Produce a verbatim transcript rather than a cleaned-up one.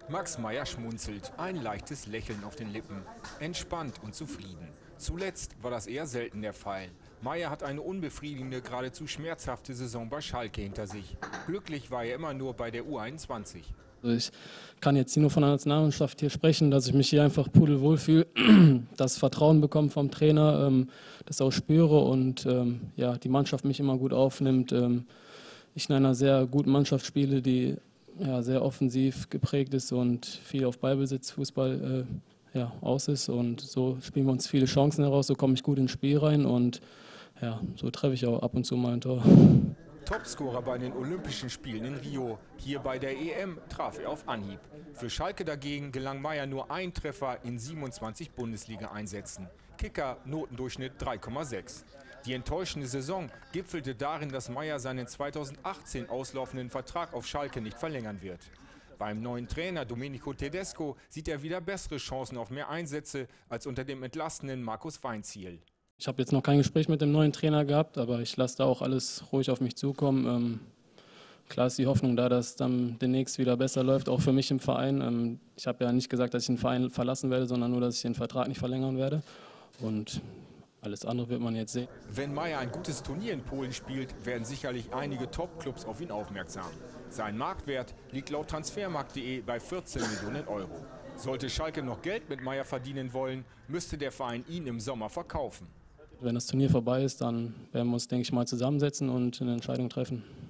Max Meyer schmunzelt, ein leichtes Lächeln auf den Lippen. Entspannt und zufrieden. Zuletzt war das eher selten der Fall. Meyer hat eine unbefriedigende, geradezu schmerzhafte Saison bei Schalke hinter sich. Glücklich war er immer nur bei der U einundzwanzig. Also ich kann jetzt hier nur von der Nationalmannschaft hier sprechen, dass ich mich hier einfach pudelwohl fühle, das Vertrauen bekomme vom Trainer, ähm, das auch spüre und ähm, ja, die Mannschaft mich immer gut aufnimmt. Ähm, ich in einer sehr guten Mannschaft spiele, die ja, sehr offensiv geprägt ist und viel auf Ballbesitz, Fußball äh, ja, aus ist, und so spielen wir uns viele Chancen heraus, so komme ich gut ins Spiel rein und ja, so treffe ich auch ab und zu mal ein Tor. Topscorer bei den Olympischen Spielen in Rio. Hier bei der E M traf er auf Anhieb. Für Schalke dagegen gelang Meyer nur ein Treffer in siebenundzwanzig Bundesliga-Einsätzen. Kicker Notendurchschnitt drei Komma sechs. Die enttäuschende Saison gipfelte darin, dass Meyer seinen zweitausendachtzehn auslaufenden Vertrag auf Schalke nicht verlängern wird. Beim neuen Trainer Domenico Tedesco sieht er wieder bessere Chancen auf mehr Einsätze als unter dem entlastenen Markus Weinzierl. Ich habe jetzt noch kein Gespräch mit dem neuen Trainer gehabt, aber ich lasse da auch alles ruhig auf mich zukommen. Ähm, klar ist die Hoffnung da, dass es dann demnächst wieder besser läuft, auch für mich im Verein. Ähm, ich habe ja nicht gesagt, dass ich den Verein verlassen werde, sondern nur, dass ich den Vertrag nicht verlängern werde. Und alles andere wird man jetzt sehen. Wenn Meyer ein gutes Turnier in Polen spielt, werden sicherlich einige Top-Clubs auf ihn aufmerksam. Sein Marktwert liegt laut Transfermarkt punkt de bei vierzehn Millionen Euro. Sollte Schalke noch Geld mit Meyer verdienen wollen, müsste der Verein ihn im Sommer verkaufen. Wenn das Turnier vorbei ist, dann werden wir uns, denke ich mal, zusammensetzen und eine Entscheidung treffen.